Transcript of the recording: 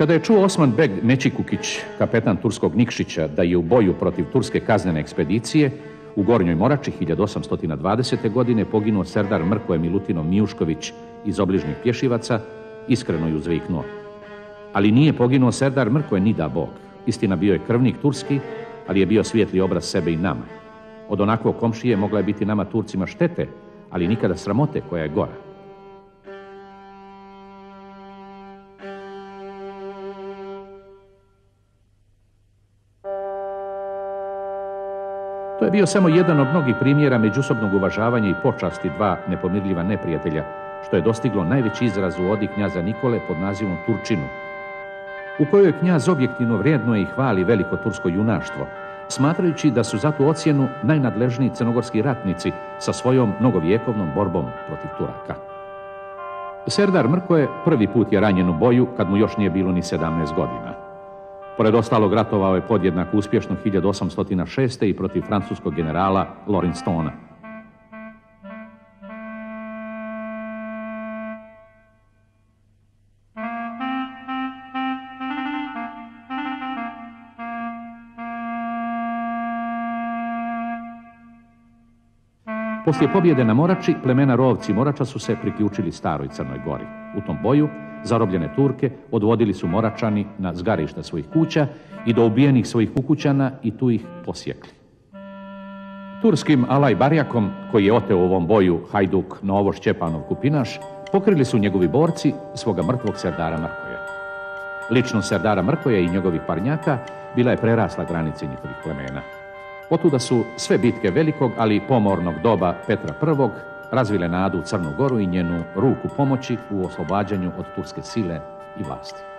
Kada je čuo Osman Beg Nećikukić, kapetan turskog Nikšića, da je u boju protiv turske kaznene ekspedicije u Gornjoj Morači 1820. godine poginuo serdar Mrkoje Milutinov Mijušković iz obližnjih Pješivaca, iskreno je uzviknuo: ali nije poginuo serdar Mrkoje ni da Bog. Istina, bio je krvnik turski, ali je bio svijetli obraz sebe i nama. Od onakvog komšije mogla je biti nama Turcima štete, ali nikada sramote koja je gora. To je bio samo jedan od mnogih primjera međusobnog uvažavanja i počasti dva nepomirljiva neprijatelja, što je dostiglo najveći izraz u odi knjaza Nikole pod nazivom Turčinu, u kojoj knjaz objektivno vrijednuje i hvali veliko tursko junaštvo, smatrajući da su za tu ocjenu najnadležniji crnogorski ratnici sa svojom mnogovjekovnom borbom protiv Turaka. Serdar Mrkoje prvi put je ranjen u boju kad mu još nije bilo ni 17 godina. Pored ostalog, ratovao je podjednako uspješno 1806. i protiv francuskog generala Lorentona. Poslije pobjede na Morači, plemena Rovci Morača su se priključili staroj Crnoj Gori. U tom boju zarobljene Turke odvodili su Moračani na zgarišta svojih kuća i do ubijenih svojih ukućana i tu ih posjekli. Turskim Alaj Barjakom, koji je oteo u ovom boju hajduk Novo Šćepanov Kupinaš, pokrili su njegovi borci svoga mrtvog serdara Mrkoja. Ličnost serdara Mrkoja i njegovih parnjaka bila je prerasla granice njihovih plemena. Otuda su sve bitke velikog, ali pomornog doba Petra I razvile nadu u Crnu Goru i njenu ruku pomoći u oslobađanju od turske sile i vlasti.